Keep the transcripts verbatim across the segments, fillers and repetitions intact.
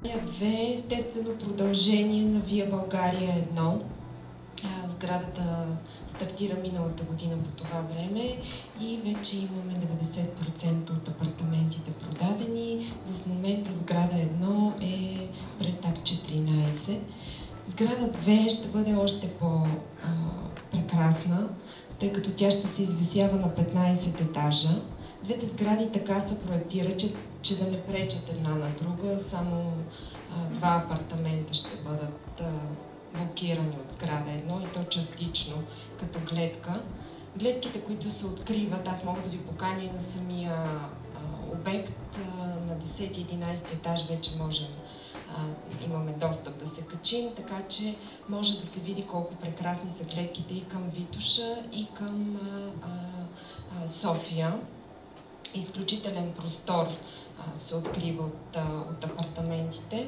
две, естествено продължение на Вия България едно. Сградата стартира миналата година по това време и вече имаме деветдесет процента от апартаментите продадени. В момента сграда едно е пред Ак четиринайсет. Сграда две ще бъде още по-прекрасна, тъй като тя ще се извисява на петнайсет етажа. Двете сгради така се проектира, че, че да не пречат една на друга. Само а, два апартамента ще бъдат а, блокирани от сграда едно и то частично като гледка. Гледките, които се откриват, аз мога да ви поканя и на самия а, обект. А, на десети и единайсети етаж вече можем, а, имаме достъп да се качим, така че може да се види колко прекрасни са гледките и към Витоша, и към а, а, София. Изключителен простор а, се открива от, а, от апартаментите.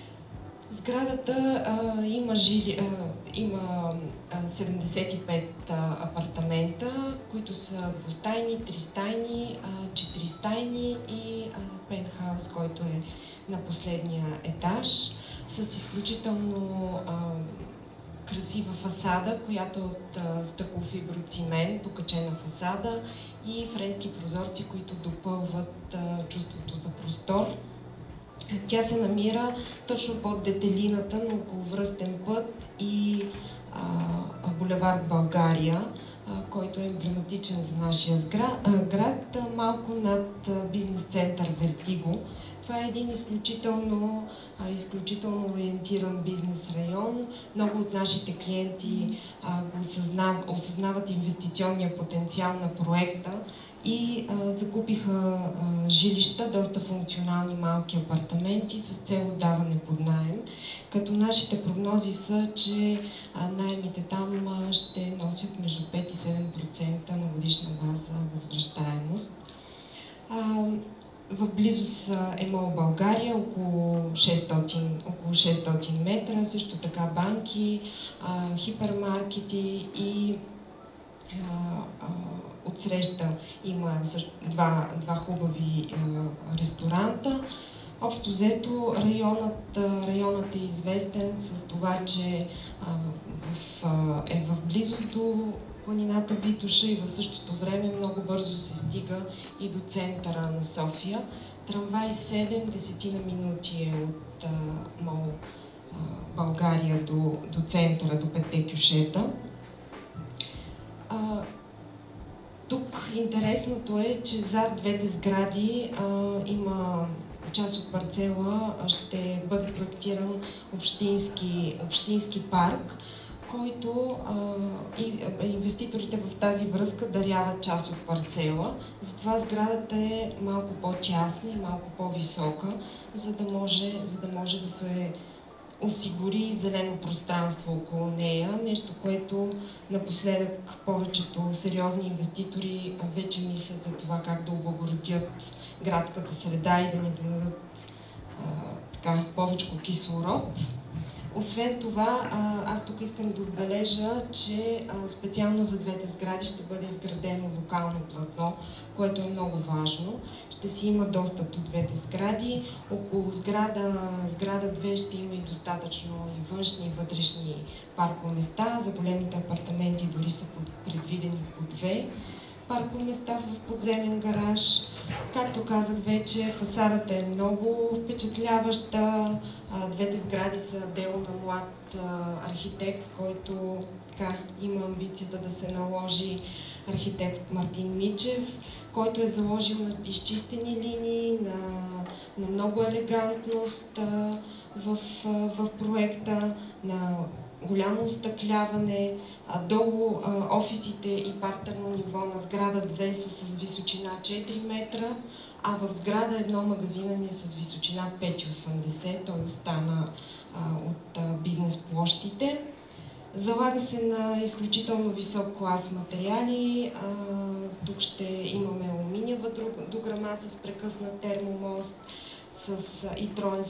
Сградата а, има, жили, а, има а, седемдесет и пет а, апартамента, които са двустайни, тристайни, а, четиристайни и а, пентхаус, който е на последния етаж, с изключително а, красива фасада, която е от а, стъклофиброцимент, окачена фасада и френски прозорци, които допълват а, чувството за простор. Тя се намира точно под детелината на околовръстен път и а, булевард България, а, който е емблематичен за нашия град, а, малко над а, бизнес център Вертиго. Това е един изключително, а, изключително ориентиран бизнес район. Много от нашите клиенти а, го осъзнав, осъзнават инвестиционния потенциал на проекта и а, закупиха а, жилища, доста функционални малки апартаменти с цел отдаване под наем. Като нашите прогнози са, че а, наемите там а, ще носят между пет и седем процента на годишна база възвръщаемост. А, В близост е МОЛ България, около шестстотин, около шестстотин метра, също така банки, а, хипермаркети и а, а, отсреща има също два, два хубави а, ресторанта. Общо взето районът, районът е известен с това, че а, в, а, е в близост до планината Витоша и в същото време много бързо се стига и до центъра на София. Трамвай седем, десетина минути е от а, МОЛ а, България до, до центъра, до петте кюшета. А, тук интересното е, че зад двете сгради а, има част от парцела, ще бъде проектиран общински, общински парк, който а, и, а, инвеститорите в тази връзка даряват част от парцела. Затова сградата е малко по-тясна и малко по-висока, за да може, за да може да се осигури зелено пространство около нея. Нещо, което напоследък повечето сериозни инвеститори вече мислят за това как да облагородят градската среда и да ни дадат а, така, повече кислород. Освен това, аз тук искам да отбележа, че специално за двете сгради ще бъде изградено локално платно, което е много важно. Ще си има достъп до двете сгради. Около сграда, сграда две ще има и достатъчно и външни и вътрешни паркоместа. За големите апартаменти дори са предвидени по две паркоместа в подземен гараж. Както казах вече, фасадата е много впечатляваща. Двете сгради са дело на млад архитект, който така, има амбицията да се наложи, архитект Мартин Мичев, който е заложил на изчистени линии, на, на много елегантност в, в проекта, на голямо остъкляване. Долу офисите и партерно ниво на сграда две са с височина четири метра, а в сграда едно магазина ни е с височина пет и осемдесет. Той остана а, от а, бизнес площите. Залага се на изключително висок клас материали. А, тук ще имаме алуминиева дограма с прекъснат термомост, с а, и троен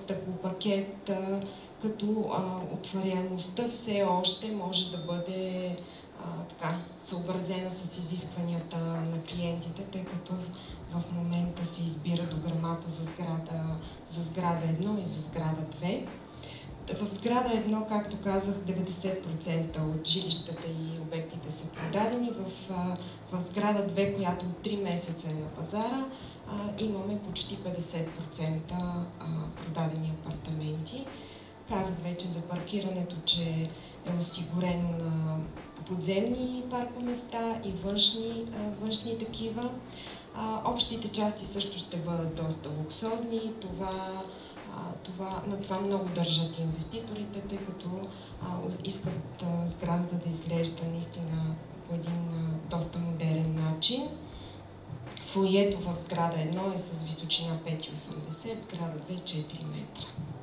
стъклопакет, а, като а, отваряемостта все още може да бъде а, така, съобразена с изискванията на клиентите, тъй като в, в момента се избира дограмата за сграда, за сграда едно и за сграда две. В сграда едно, както казах, деветдесет процента от жилищата и обектите са продадени. В, в сграда две, която от три месеца е на пазара, имаме почти петдесет процента продадени апартаменти. Казах вече за паркирането, че е осигурено на подземни паркоместа и външни, външни такива. Общите части също ще бъдат доста луксозни. Това Това, на това много държат инвеститорите, тъй като а, искат а, сградата да изглежда наистина по един а, доста модерен начин. Фоието в сграда едно е с височина пет и осемдесет, в сграда две четири метра.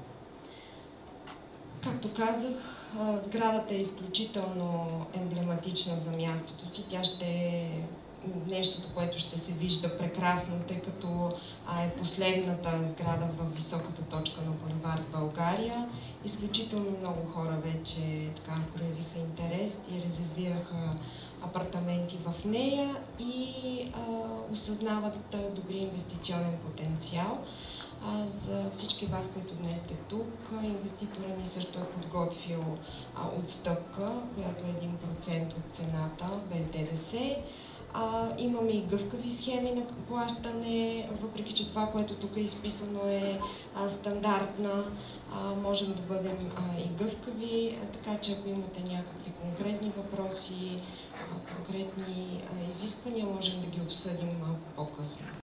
Както казах, а, сградата е изключително емблематична за мястото си. Тя ще е нещото, което ще се вижда прекрасно, тъй като а, е последната сграда в високата точка на булевард България. Изключително много хора вече така проявиха интерес и резервираха апартаменти в нея и а, осъзнават а, добри инвестиционен потенциал. А, за всички вас, които днес сте тук, инвеститора ни също е подготвил а, отстъпка, която е един процент от цената без ДДС. А, имаме и гъвкави схеми на плащане, въпреки че това, което тук е изписано е а, стандартна, а, можем да бъдем а, и гъвкави, а, така че ако имате някакви конкретни въпроси, а, конкретни а, изисквания, можем да ги обсъдим малко по-късно.